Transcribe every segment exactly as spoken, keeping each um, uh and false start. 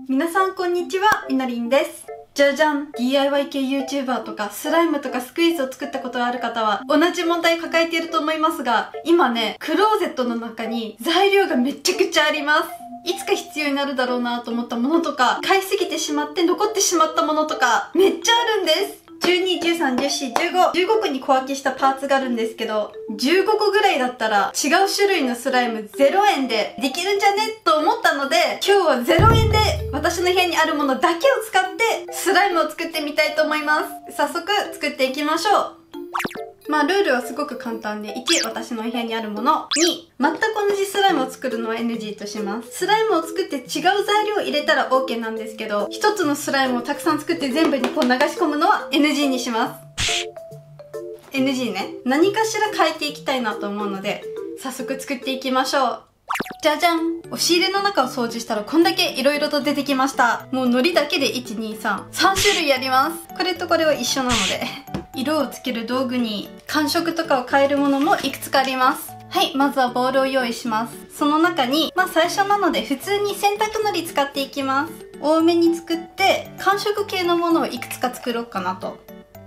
皆さんこんにちは、みのりんです。じゃじゃん ディーアイワイ 系 YouTuber とかスライムとかスクイーズを作ったことがある方は同じ問題を抱えていると思いますが、今ね、クローゼットの中に材料がめちゃくちゃあります。いつか必要になるだろうなと思ったものとか、買いすぎてしまって残ってしまったものとか、めっちゃあるんです。じゅうに、じゅうさん、じゅうよん、じゅうご、じゅうごこに小分けしたパーツがあるんですけど、じゅうごこぐらいだったら違う種類のスライムゼロえんでできるんじゃねと思ったので、今日はゼロえんで私の部屋にあるものだけを使ってスライムを作ってみたいと思います。早速作っていきましょう。まあルールはすごく簡単で、いち、私の部屋にあるもの、に、全く同じスライムを作るのは エヌジー とします。スライムを作って違う材料を入れたら OK なんですけど、一つのスライムをたくさん作って全部にこう流し込むのは エヌジー にします。エヌジー ね。何かしら変えていきたいなと思うので、早速作っていきましょう。じゃじゃん。押し入れの中を掃除したらこんだけ色々と出てきました。もう糊だけでいち、に、さん、さん種類あります。これとこれは一緒なので。色をつける道具に感触とかを変えるものもいくつかあります。はい、まずはボウルを用意します。その中に、まあ最初なので普通に洗濯のり使っていきます。多めに作って感触系のものをいくつか作ろうかなと。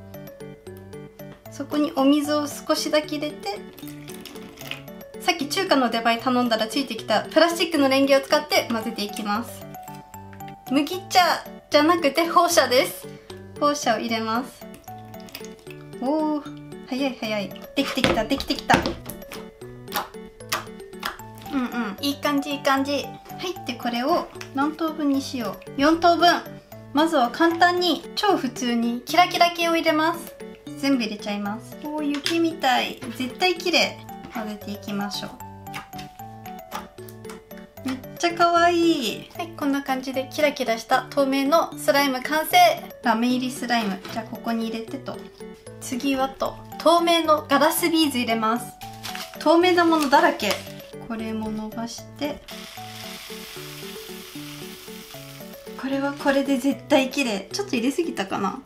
そこにお水を少しだけ入れて、さっき中華の出前頼んだらついてきたプラスチックのレンゲを使って混ぜていきます。麦茶じゃなくて放射です。放射を入れます。おー、早い早い。できてきた、できてきた。うんうん、いい感じいい感じ。はい、でこれを何等分にしよう。よん等分。まずは簡単に超普通にキラキラ系を入れます。全部入れちゃいます。おー、雪みたい。絶対綺麗。混ぜていきましょう。めっちゃ可愛い。はい、こんな感じでキラキラした透明のスライム完成。ラメ入りスライム。じゃあここに入れてと。次はと、透明のガラスビーズ入れます。透明なものだらけ。これも伸ばして、これはこれで絶対綺麗。ちょっと入れすぎたかな。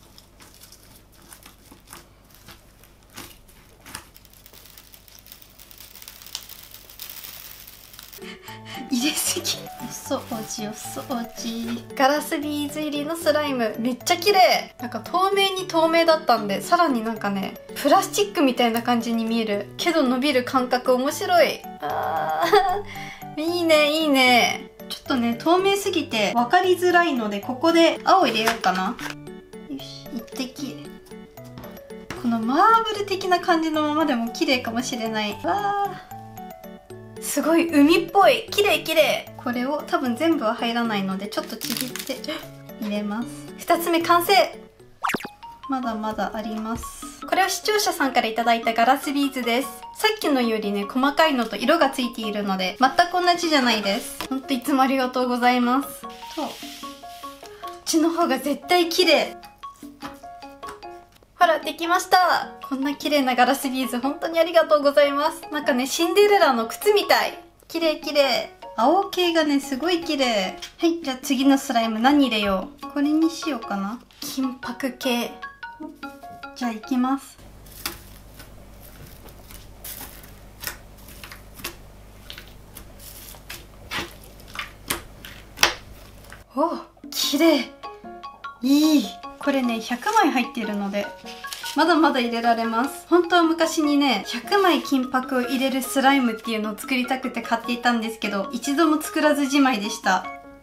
入れすぎ。お掃除お掃除。ガラスビーズ入りのスライムめっちゃ綺麗。なんか透明に透明だったんで、さらになんかねプラスチックみたいな感じに見えるけど伸びる感覚面白い。あーいいねいいね。ちょっとね透明すぎて分かりづらいので、ここで青入れようかな。よし、一滴。このマーブル的な感じのままでも綺麗かもしれない。わーすごい海っぽい。綺麗綺麗。これを多分全部は入らないのでちょっとちぎって入れます。ふたつめ完成。まだまだあります。これは視聴者さんからいただいたガラスビーズです。さっきのよりね細かいのと色がついているので全く同じじゃないです。ほんといつもありがとうございます。とこっちの方が絶対綺麗。ほら、できました。こんな綺麗なガラスビーズ本当にありがとうございます。なんかね、シンデレラの靴みたい。綺麗綺麗。青系がね、すごい綺麗。はい、じゃあ次のスライム何入れよう。これにしようかな。金箔系。じゃあいきます。お、綺麗。いい。これねひゃくまい入っているのでまだまだ入れられます。本当は昔にねひゃくまい金箔を入れるスライムっていうのを作りたくて買っていたんですけど、一度も作らずじまいでした。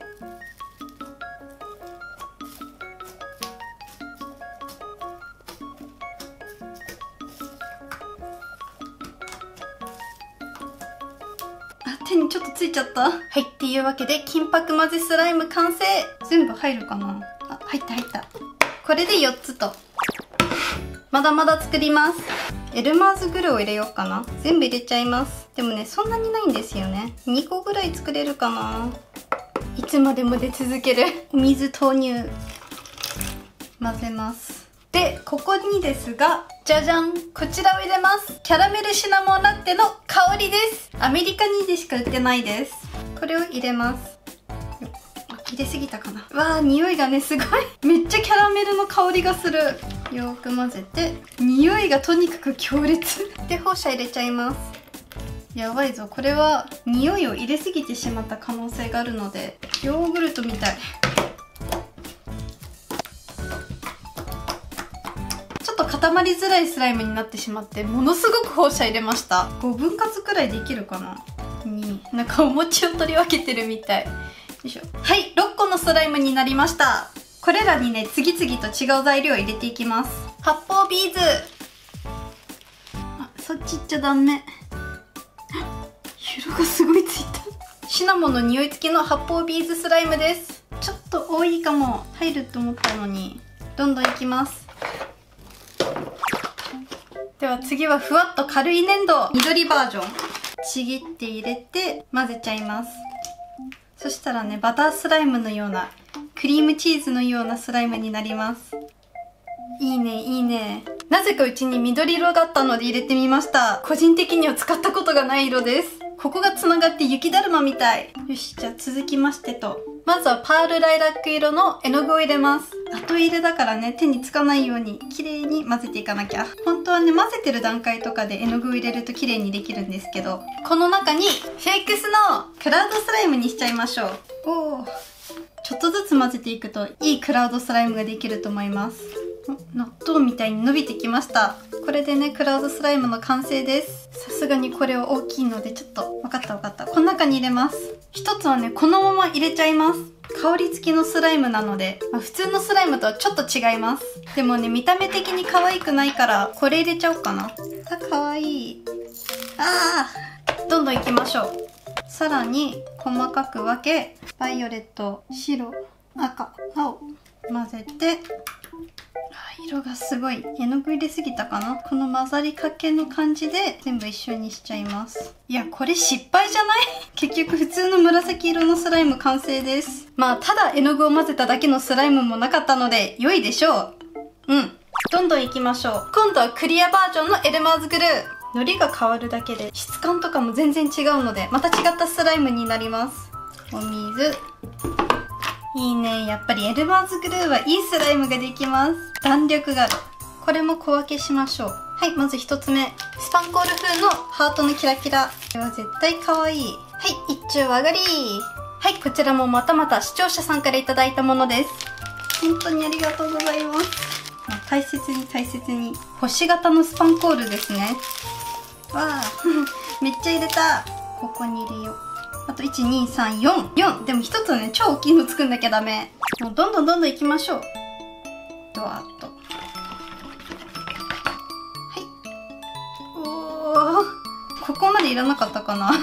あ、手にちょっとついちゃった。はい、っていうわけで金箔混ぜスライム完成。全部入るかな。あ、入った入った。これでよっつと。まだまだ作ります。エルマーズグルを入れようかな。全部入れちゃいます。でもねそんなにないんですよね。にこぐらい作れるかな。いつまでも出続ける。お水投入。混ぜます。でここにですが、じゃじゃん、こちらを入れます。キャラメルシナモンラテの香りです。アメリカにでしか売ってないです。これを入れます。入れすぎたかな。わー、匂いがねすごいめっちゃキャラメルの香りがする。よーく混ぜて、匂いがとにかく強烈で放射入れちゃいます。やばいぞ、これは匂いを入れすぎてしまった可能性があるのでヨーグルトみたい。ちょっと固まりづらいスライムになってしまって、ものすごく放射入れました。ごぶん割くらいできるかな。になんかお餅を取り分けてるみたい。よいしょ。はい、ろっこのスライムになりました。これらにね、次々と違う材料を入れていきます。発泡ビーズ。あ、そっち行っちゃダメ。色がすごいついた。シナモンの匂い付きの発泡ビーズスライムです。ちょっと多いかも。入ると思ったのに。どんどんいきます。では次はふわっと軽い粘土。緑バージョン。ちぎって入れて混ぜちゃいます。そしたらね、バタースライムのような、クリームチーズのようなスライムになります。いいね、いいね。なぜかうちに緑色があったので入れてみました。個人的には使ったことがない色です。ここがつながって雪だるまみたい。よし、じゃあ続きましてと。まずはパールライラック色の絵の具を入れます。後入れだからね、手につかないように綺麗に混ぜていかなきゃ。本当はね、混ぜてる段階とかで絵の具を入れると綺麗にできるんですけど、この中にフェイクスのクラウドスライムにしちゃいましょう。おー。ちょっとずつ混ぜていくといいクラウドスライムができると思います。納豆みたいに伸びてきました。これでね、クラウドスライムの完成です。さすがにこれは大きいので、ちょっと、わかったわかった。この中に入れます。一つはね、このまま入れちゃいます。香り付きのスライムなので、まあ、普通のスライムとはちょっと違います。でもね、見た目的に可愛くないから、これ入れちゃおうかな。あ、可愛い。あー。どんどんいきましょう。さらに、細かく分け、バイオレット、白、赤、青、混ぜて、色がすごい。絵の具入れすぎたかな。この混ざりかけの感じで全部一緒にしちゃいます。いや、これ失敗じゃない？結局普通の紫色のスライム完成です。まあ、ただ絵の具を混ぜただけのスライムもなかったので良いでしょう。うん。どんどん行きましょう。今度はクリアバージョンのエルマーズグルー。糊が変わるだけで質感とかも全然違うので、また違ったスライムになります。お水。いいね。やっぱりエルマーズグルーはいいスライムができます。弾力がある。これも小分けしましょう。はい、まず一つ目。スパンコール風のハートのキラキラ。これは絶対可愛い。はい、一丁上がり。はい、こちらもまたまた視聴者さんからいただいたものです。本当にありがとうございます。大切に大切に。星型のスパンコールですね。わあ、めっちゃ入れた。ここに入れよう。あと、いち、に、さん、よん。よん。でも一つね、超大きいの作んなきゃダメ。もうどんどんどんどん行きましょう。ドワーッと。はい。おー。ここまでいらなかったかな。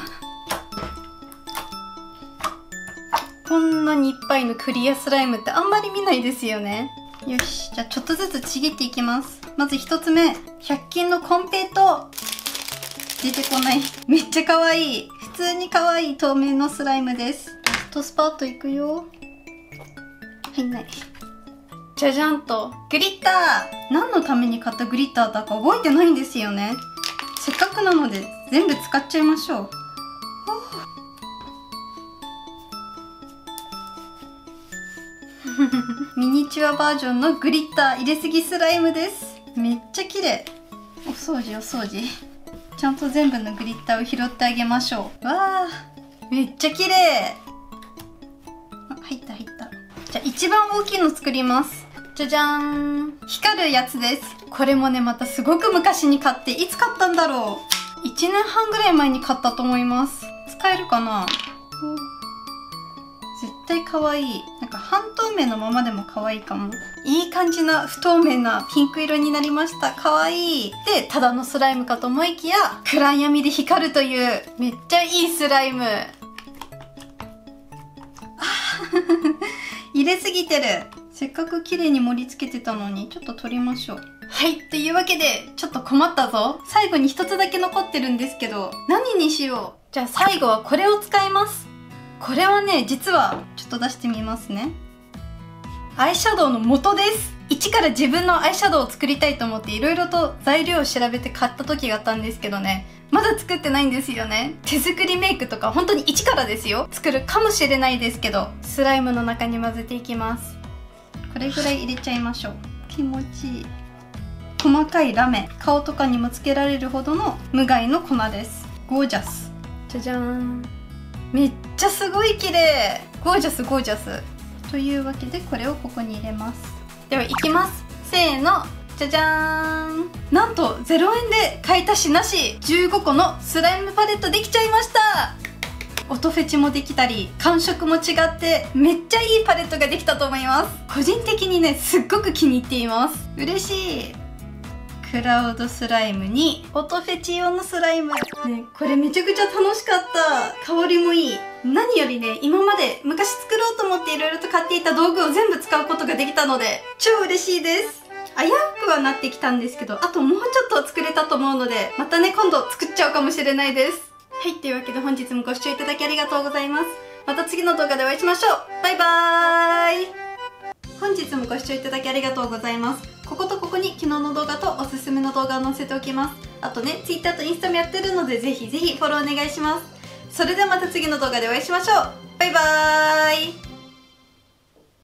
こんなにいっぱいのクリアスライムってあんまり見ないですよね。よし。じゃあちょっとずつちぎっていきます。まず一つ目。ひゃく均のコンペイト。出てこない。めっちゃ可愛い。普通に可愛い透明のスライムです。ラストスパートいくよ。入んない。じゃじゃんと。グリッター。何のために買ったグリッターだか覚えてないんですよね。せっかくなので全部使っちゃいましょう。ミニチュアバージョンのグリッター入れすぎスライムです。めっちゃ綺麗。お掃除お掃除。ちゃんと全部のグリッターを拾ってあげましょう。わー、めっちゃ綺麗。あ、入った入った。じゃあ一番大きいの作ります。じゃじゃーん。光るやつです。これもね、またすごく昔に買って、いつ買ったんだろう。いちねんはんぐらい前に買ったと思います。使えるかな？絶対可愛い。なんか半透明のままでも可愛いかも。いい感じな不透明なピンク色になりました。可愛い。で、ただのスライムかと思いきや、暗闇で光るという、めっちゃいいスライム。入れすぎてる。せっかく綺麗に盛り付けてたのに、ちょっと取りましょう。はい。というわけで、ちょっと困ったぞ。最後に一つだけ残ってるんですけど、何にしよう。じゃあ最後はこれを使います。これはね、実は、ちょっと出してみますね。アイシャドウの元です。一から自分のアイシャドウを作りたいと思っていろいろと材料を調べて買った時があったんですけどね、まだ作ってないんですよね。手作りメイクとか本当に一からですよ。作るかもしれないですけど、スライムの中に混ぜていきます。これぐらい入れちゃいましょう。気持ちいい。細かいラメ、顔とかにもつけられるほどの無害の粉です。ゴージャス。じゃじゃーん。 めっちゃすごい綺麗。ゴージャスゴージャス。というわけでこれをここに入れます。ではいきます。せーの、じゃじゃーん。なんとゼロえんで買い足しなしじゅうごこのスライムパレットできちゃいました。音フェチもできたり感触も違ってめっちゃいいパレットができたと思います。個人的にねすっごく気に入っています。嬉しい。クラウドスライムに音フェチ用のスライム、ね、これめちゃくちゃ楽しかった。香りもいい。何よりね、今まで昔作ろうと思っていろいろと買っていた道具を全部使うことができたので超嬉しいです。危うくはなってきたんですけど、あともうちょっと作れたと思うのでまたね今度作っちゃうかもしれないです。はい、というわけで本日もご視聴いただきありがとうございます。また次の動画でお会いしましょう。バイバーイ。本日もご視聴いただきありがとうございます。こことここに昨日の動画とおすすめの動画を載せておきます。あとね、Twitter とインスタもやってるのでぜひぜひフォローお願いします。それではまた次の動画でお会いしましょう。バイバーイ。